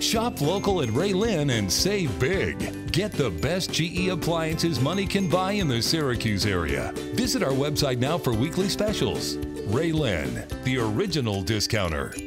Shop local at Ra-Lin and save big. Get the best GE appliances money can buy in the Syracuse area. Visit our website now for weekly specials. Ra-Lin, the original discounter.